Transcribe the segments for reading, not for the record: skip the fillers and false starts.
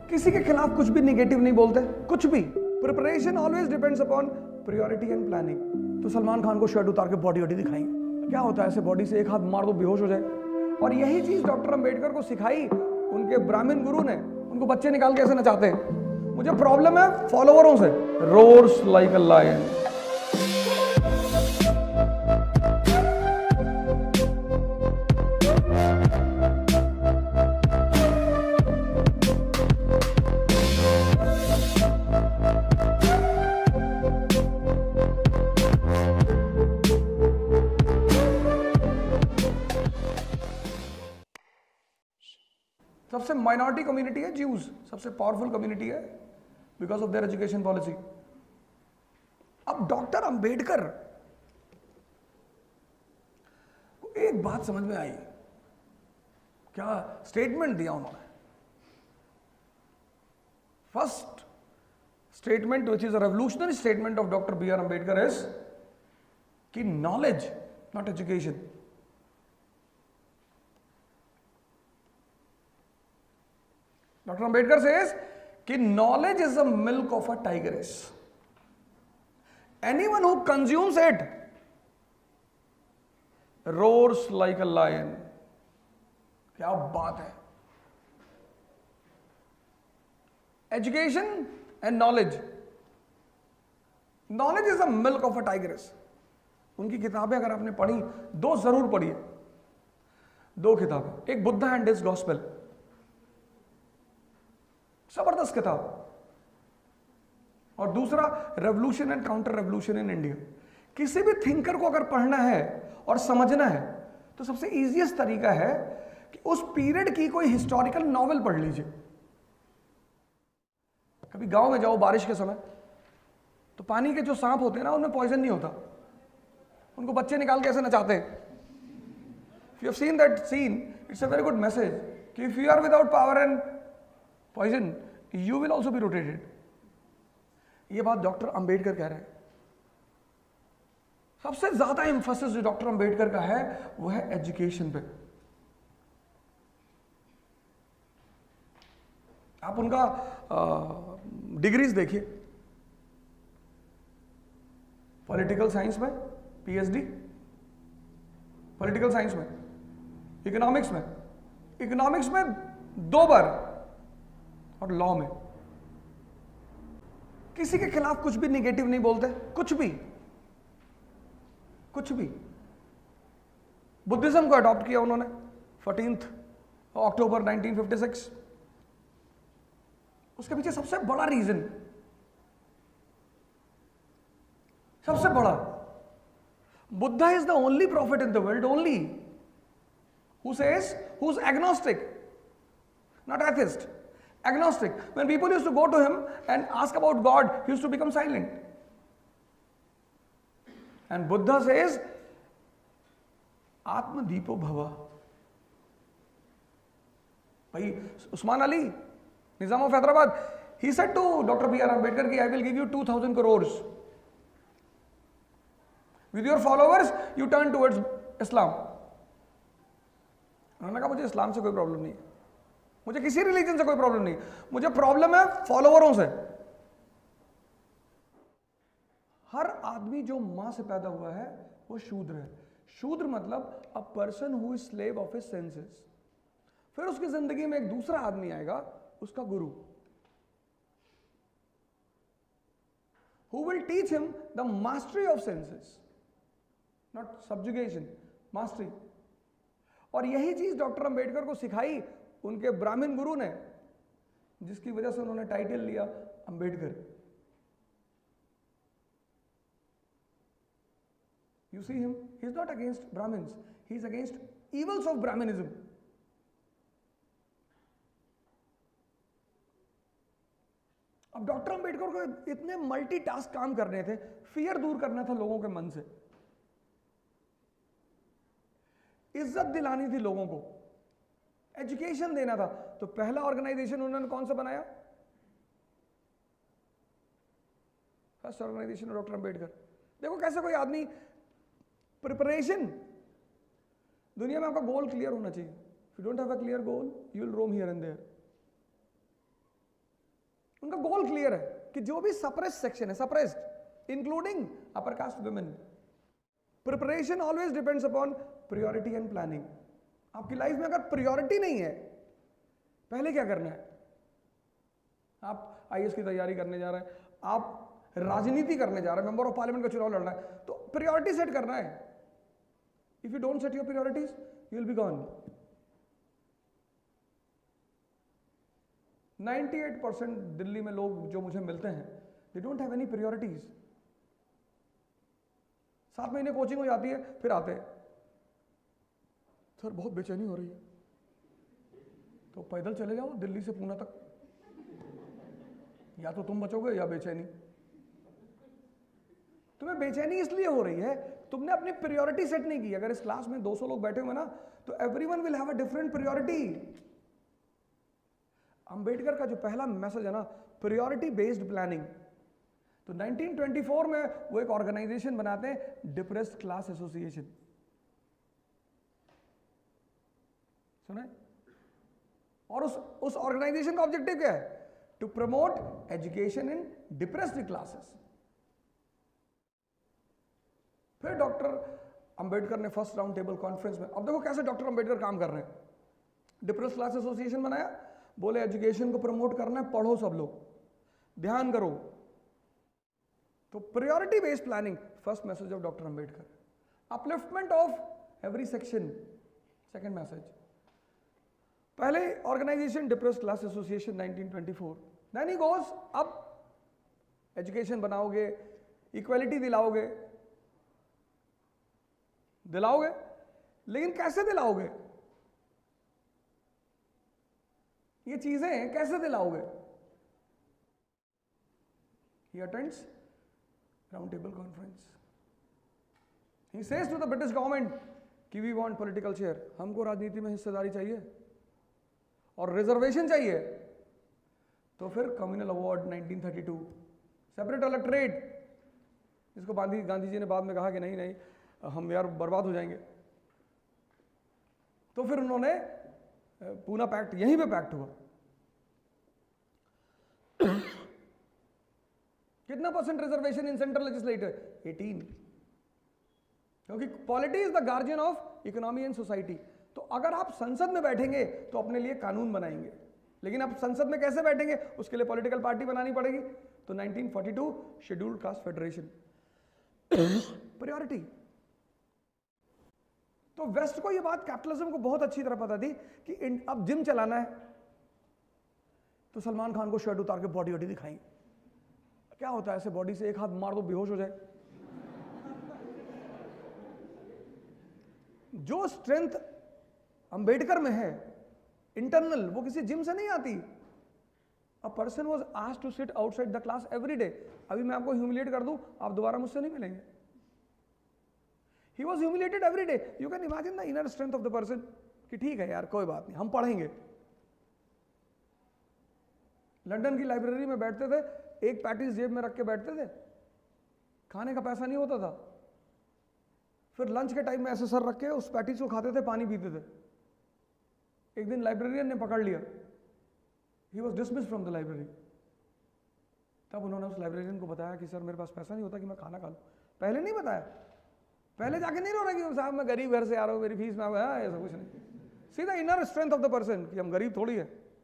किसी के खिलाफ कुछ भी निगेटिव नहीं बोलते, कुछ भी। Preparation always depends upon priority and planning. तो सलमान खान को शर्ट उतार के बॉडी वॉडी दिखाएंगे, क्या होता है ऐसे बॉडी से एक हाथ मार दो बेहोश हो जाए। और यही चीज डॉक्टर अंबेडकर को सिखाई उनके ब्राह्मण गुरु ने। उनको बच्चे निकाल के ऐसे नचाते हैं। मुझे प्रॉब्लम है फॉलोवरों से। Roars like a lion. सबसे माइनॉरिटी कम्युनिटी है ज्यूज, सबसे पावरफुल कम्युनिटी है because of their education policy. अब डॉक्टर अंबेडकर को एक बात समझ में आई, क्या स्टेटमेंट दिया उन्होंने। First statement which is a revolutionary statement of doctor B R Ambedkar is कि knowledge not education. Dr. Ambedkar says कि knowledge is the milk of a tigress. Anyone who consumes it roars like a lion. क्या बात है। Education and knowledge. Knowledge is the milk of a tigress. उनकी किताबें अगर आपने पढ़ी, दो जरूर पढ़िए, दो किताबें। एक बुद्धा एंड हिज गॉस्पेल, जबरदस्त किताब। और दूसरा revolution and counter revolution in India. किसी भी थिंकर को अगर पढ़ना है और समझना है तो सबसे इजीएस्ट तरीका है कि उस पीरियड की कोई हिस्टोरिकल नॉवेल पढ़ लीजिए। कभी गांव में जाओ बारिश के समय, तो पानी के जो सांप होते हैं ना, उनमें पॉइजन नहीं होता, उनको बच्चे निकाल के ऐसे नचाते हैं। You have seen that scene, it's a very good message कि if you are without power and poison, you will also be rotated. ये बात डॉक्टर अंबेडकर कह रहे हैं। सबसे ज्यादा एम्फेसिस जो डॉक्टर अंबेडकर का है वो है एजुकेशन पे। आप उनका डिग्रीज देखिए। पॉलिटिकल साइंस में पीएचडी, पॉलिटिकल साइंस में, इकोनॉमिक्स में 2 बार, और लॉ में। किसी के खिलाफ कुछ भी निगेटिव नहीं बोलते, कुछ भी। बुद्धिज्म को अडॉप्ट किया उन्होंने 14 अक्टूबर 1956। उसके पीछे सबसे बड़ा रीजन, सबसे बड़ा, Buddha is the only prophet in the world, only who says, who is agnostic, not atheist, agnostic. When people used to go to him and ask about God, he used to become silent. And Buddha says, Atma Deepo Bhava. Bhai, Usman Ali, Nizam of Hyderabad, he said to Dr. B. R. Ambedkar, I will give you 2,000 crores. With your followers, you turn towards Islam. उन्होंने कहा मुझे इस्लाम से कोई problem नहीं है, मुझे किसी religion से कोई प्रॉब्लम नहीं, मुझे प्रॉब्लम है फॉलोवरों से। हर आदमी जो मां से पैदा हुआ है वो शूद्र है। शूद्र मतलब a person who is slave of his senses. फिर उसकी जिंदगी में एक दूसरा आदमी आएगा, उसका guru, who will teach him the mastery of senses, not subjugation, mastery. और यही चीज डॉक्टर अंबेडकर को सिखाई उनके ब्राह्मण गुरु ने, जिसकी वजह से उन्होंने टाइटल लिया Ambedkar. You see him, he is not against Brahmins, he is against evils of Brahminism. अब डॉक्टर अंबेडकर को इतने मल्टीटास्क काम करने थे, फियर दूर करना था लोगों के मन से, इज्जत दिलानी थी लोगों को, एजुकेशन देना था। तो पहला ऑर्गेनाइजेशन उन्होंने कौन सा बनाया? First organisation doctor Ambedkar. देखो कैसे कोई आदमी, प्रिपरेशन, दुनिया में आपका गोल क्लियर होना चाहिए। If you don't have a clear goal, you will roam here and there. उनका गोल क्लियर है कि जो भी सप्रेस्ड सेक्शन है, suppressed including upper caste women, preparation always depends upon priority and planning. आपकी लाइफ में अगर प्रायोरिटी नहीं है, पहले क्या करना है? आप आईएएस की तैयारी करने जा रहे हैं, आप राजनीति करने जा रहे हैं, मेंबर ऑफ पार्लियामेंट का चुनाव लड़ना है, तो प्रायोरिटी सेट करना है। If you don't set your priorities, you will be gone. 98% Delhi में लोग जो मुझे मिलते हैं, they don't have any priorities. 7 महीने कोचिंग हो जाती है, फिर आते हैं, सर बहुत बेचैनी हो रही है, तो पैदल चले जाओ दिल्ली से पूना तक, या तो तुम बचोगे या बेचैनी। तुम्हें बेचैनी इसलिए हो रही है, तुमने अपनी प्रायोरिटी सेट नहीं की। अगर इस क्लास में 200 लोग बैठे हुए ना, तो everyone will have a different priority. Ambedkar का जो पहला मैसेज है ना, प्रायोरिटी बेस्ड प्लानिंग, तो 1924 में वो एक ऑर्गेनाइजेशन बनाते हैं, डिप्रेस्ड क्लास एसोसिएशन। सुना है? और उस ऑर्गेनाइजेशन का ऑब्जेक्टिव क्या है? To promote education in depressed classes. फिर डॉक्टर अंबेडकर ने फर्स्ट राउंड टेबल कॉन्फ्रेंस में, अब देखो कैसे डॉक्टर अंबेडकर काम कर रहे हैं, डिप्रेस्ड क्लास एसोसिएशन बनाया, बोले एजुकेशन को प्रमोट करना है, पढ़ो सब लोग, ध्यान करो। तो priority based planning, first message of doctor Ambedkar. Upliftment of every section, second message. पहले organisation depressed class association 1924, then he goes अब एजुकेशन बनाओगे, इक्वालिटी दिलाओगे, लेकिन कैसे दिलाओगे? ये चीजें कैसे दिलाओगे? He attends round table conference. He says to the British government कि we want political share, हमको राजनीति में हिस्सेदारी चाहिए और रिजर्वेशन चाहिए। तो फिर कम्युनल अवार्ड 1932, सेपरेट इलेक्टोरेट, इसको गांधी जी ने बाद में कहा कि नहीं हम यार बर्बाद हो जाएंगे। तो फिर उन्होंने पूना पैक्ट, यहीं पे पैक्ट हुआ। कितना percent reservation in central legislator? 18, क्योंकि polity is the guardian of economy and society. तो अगर आप संसद में बैठेंगे तो अपने लिए कानून बनाएंगे, लेकिन आप संसद में कैसे बैठेंगे? उसके लिए पॉलिटिकल पार्टी बनानी पड़ेगी। तो 1942 शेड्यूल्ड कास्ट फेडरेशन, प्रायोरिटी। तो वेस्ट को यह बात, कैपिटलिज्म को बहुत अच्छी तरह पता थी कि अब जिम चलाना है तो सलमान खान को शर्ट उतार के बॉडी वॉडी दिखाएंगे। क्या होता है ऐसे बॉडी से? एक हाथ मार दो बेहोश हो जाए। जो स्ट्रेंथ अंबेडकर में है इंटरनल, वो किसी जिम से नहीं आती। A person was asked to sit outside the class every day. अभी मैं आपको ह्यूमिलिएट कर दूं, आप दोबारा मुझसे नहीं मिलेंगे। He was humiliated every day. You can imagine the inner strength of the person कि ठीक है यार, कोई बात नहीं, हम पढ़ेंगे। लंदन की लाइब्रेरी में बैठते थे, एक पैटीज जेब में रख के बैठते थे, खाने का पैसा नहीं होता था। फिर लंच के टाइम में ऐसे सर रख के उस पैटीज को खाते थे, पानी पीते थे। एक दिन लाइब्रेरियन ने पकड़ लिया, he was dismissed from the library. तब उन्होंने उस लाइब्रेरियन को बताया कि सर मेरे पास पैसा नहीं होता कि मैं खाना खा लूँ। पहले नहीं बताया, पहले जाके नहीं रो रहा कि साहब मैं गरीब घर से आ रहा हूँ, मेरी फीस में आया, ऐसा कुछ नहीं। सीधा inner strength of the person कि हम गरीब थोड़ी है।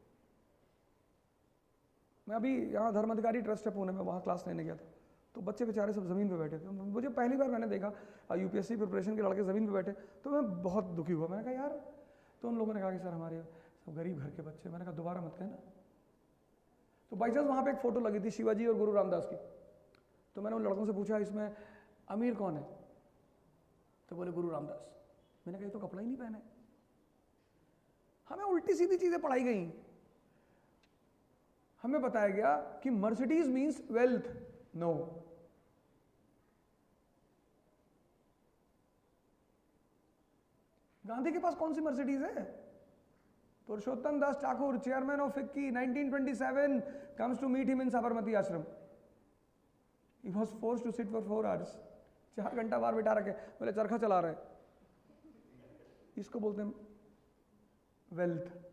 मैं अभी यहाँ धर्माधिकारी ट्रस्ट है पुणे में, वहाँ क्लास लेने गया था, तो बच्चे बेचारे सब ज़मीन पे बैठे थे। मुझे पहली बार मैंने देखा यूपीएससी प्रिपरेशन के लड़के ज़मीन पे बैठे, तो मैं बहुत दुखी हुआ। मैंने कहा यार, तो उन लोगों ने कहा कि सर हमारे सब गरीब घर के बच्चे। मैंने कहा दोबारा मत कहना। तो बाई चांस वहाँ पे एक फ़ोटो लगी थी शिवाजी और गुरु रामदास की। तो मैंने उन लड़कों से पूछा इसमें अमीर कौन है? तो बोले गुरु रामदास। मैंने कहा ये तो कपड़ा ही नहीं पहने। हमें उल्टी सीधी चीज़ें पढ़ाई गई। हमें बताया गया कि Mercedes means wealth. No, Gandhi के पास कौन सी मर्सिडीज है? Purushottam Das Thakur, chairman of FICCI, 1927 comes to meet him in Sabarmati Ashram. He was forced to sit for 4 hours. 4 घंटा बाहर बिठा रखे, बोले चरखा चला रहे। इसको बोलते हैं वेल्थ।